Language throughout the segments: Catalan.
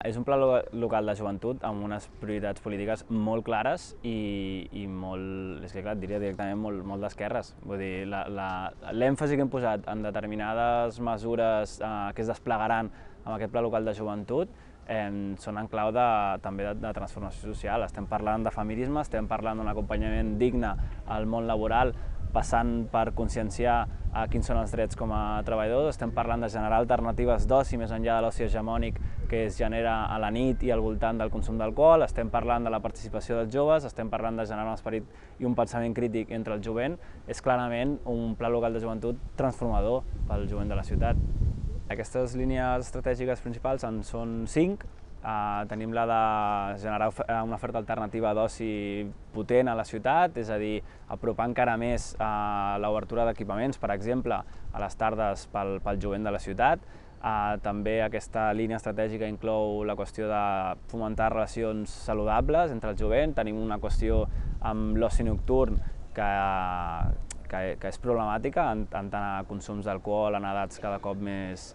És un pla local de joventut amb unes prioritats polítiques molt clares i molt, és que clar, et diria directament molt d'esquerres. Vull dir, l'èmfasi que hem posat en determinades mesures que es desplegaran amb aquest pla local de joventut són en clau també de transformació social. Estem parlant de feminisme, estem parlant d'un acompanyament digne al món laboral, passant per conscienciar quins són els drets com a treballadors, estem parlant de generar alternatives d'oci més enllà de l'oci hegemònic que es genera a la nit i al voltant del consum d'alcohol, estem parlant de la participació dels joves, estem parlant de generar un esperit i un pensament crític entre el jovent. És clarament un pla local de joventut transformador pel jovent de la ciutat. Aquestes línies estratègiques principals en són 5. Tenim la de generar una oferta alternativa d'oci potent a la ciutat, és a dir, apropar encara més l'obertura d'equipaments, per exemple, a les tardes pel jovent de la ciutat. També aquesta línia estratègica inclou la qüestió de fomentar relacions saludables entre el jovent. Tenim una qüestió amb l'oci nocturn que és problemàtica en tant a consums d'alcohol en edats cada cop més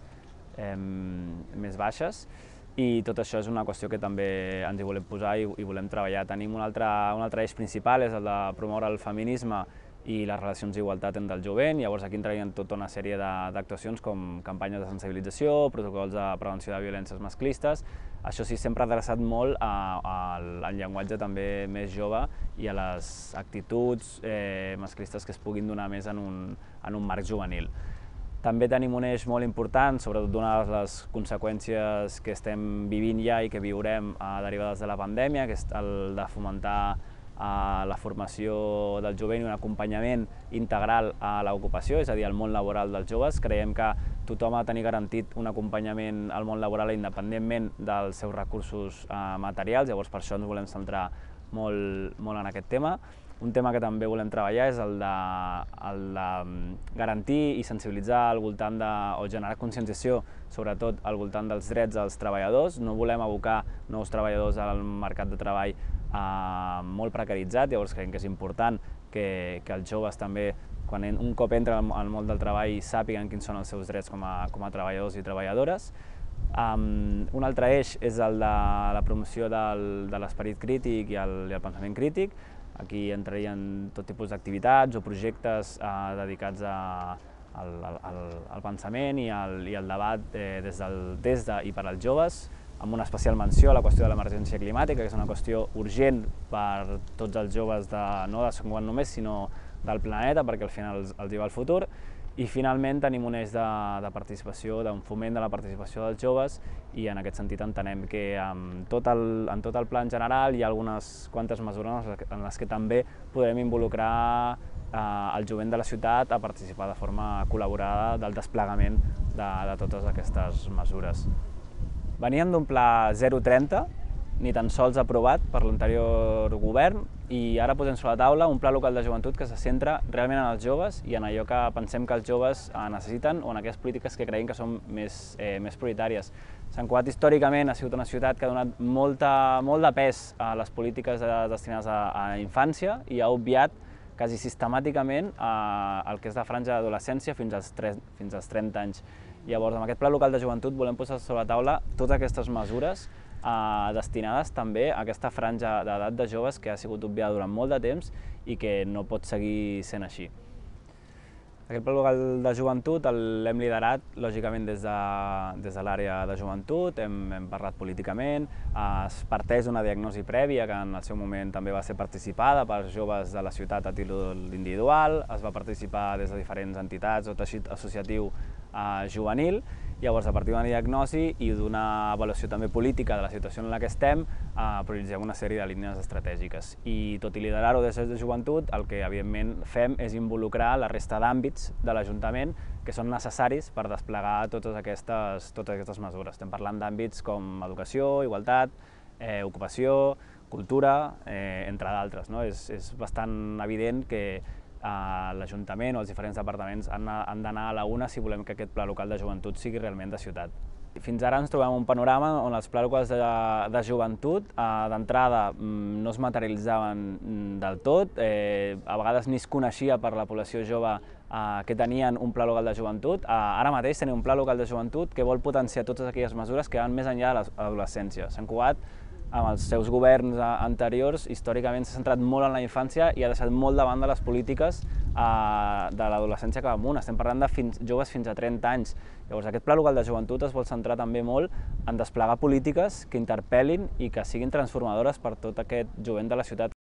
baixes. I tot això és una qüestió que també ens hi volem posar i volem treballar. Tenim un altre eix principal, és el de promoure el feminisme i les relacions d'igualtat entre el jovent. Llavors aquí entrarien tota una sèrie d'actuacions com campanyes de sensibilització, protocols de prevenció de violències masclistes. Això sí, sempre adreçat molt al llenguatge també més jove i a les actituds masclistes que es puguin donar més en un marc juvenil. També tenim un eix molt important, sobretot donades les conseqüències que estem vivint ja i que viurem derivades de la pandèmia, que és el de fomentar la formació del jovent i un acompanyament integral a l'ocupació, és a dir, al món laboral dels joves. Creiem que tothom ha de tenir garantit un acompanyament al món laboral independentment dels seus recursos materials, llavors per això ens volem centrar molt en aquest tema. Un tema que també volem treballar és el de garantir i sensibilitzar al voltant o generar conscienciació, sobretot al voltant dels drets dels treballadors. No volem abocar nous treballadors al mercat de treball molt precaritzat, llavors creiem que és important que els joves també, quan un cop entren al món del treball, sàpiguen quins són els seus drets com a treballadors i treballadores. Un altre eix és el de la promoció de l'esperit crític i el pensament crític. Aquí entrarien tot tipus d'activitats o projectes dedicats al pensament i al debat des de i per als joves, amb una especial menció a la qüestió de l'emergència climàtica, que és una qüestió urgent per tots els joves, no de Sant Cugat només, sinó del planeta, perquè al final els hi va el futur. I finalment tenim un eix de participació, d'un foment de la participació dels joves, i en aquest sentit entenem que en tot el pla en general hi ha algunes quantes mesures en les que també podrem involucrar el jovent de la ciutat a participar de forma col·laborada del desplegament de totes aquestes mesures. Veníem d'un pla 030, ni tan sols aprovat per l'anterior govern, i ara posem sobre la taula un pla local de joventut que se centra realment en els joves i en allò que pensem que els joves necessiten o en aquelles polítiques que creiem que són més prioritàries. Sant Cugat històricament ha sigut una ciutat que ha donat molt de pes a les polítiques destinades a infància i ha obviat quasi sistemàticament el que és la franja d'adolescència fins als 30 anys. Llavors, amb aquest pla local de joventut volem posar sobre la taula totes aquestes mesures destinades també a aquesta franja d'edat de joves que ha sigut obviada durant molt de temps i que no pot seguir sent així. Aquest pla local de joventut l'hem liderat, lògicament, des de l'àrea de joventut, hem parlat políticament, es parteix d'una diagnosi prèvia que en el seu moment també va ser participada per joves de la ciutat a títol individual, es va participar des de diferents entitats o teixit associatiu juvenil. Llavors, a partir d'una diagnosi i d'una avaluació també política de la situació en la que estem, prioritzem una sèrie de línies estratègiques. I tot i liderar-ho des de joventut, el que evidentment fem és involucrar la resta d'àmbits de l'Ajuntament que són necessaris per desplegar totes aquestes mesures. Estem parlant d'àmbits com educació, igualtat, ocupació, cultura, entre d'altres. És bastant evident que l'Ajuntament o els diferents departaments han d'anar a la una si volem que aquest pla local de joventut sigui realment de ciutat. Fins ara ens trobem un panorama on els plans locals de joventut d'entrada no es materialitzaven del tot, a vegades ni es coneixia per la població jove que tenien un pla local de joventut. Ara mateix tenim un pla local de joventut que vol potenciar totes aquelles mesures que van més enllà de l'adolescència. Sant Cugat, amb els seus governs anteriors, històricament s'ha centrat molt en la infància i ha deixat molt de banda les polítiques de l'adolescència cap amunt. Estem parlant de joves fins a 30 anys. Llavors, aquest pla local de joventut es vol centrar també molt en desplegar polítiques que interpel·lin i que siguin transformadores per tot aquest jovent de la ciutat.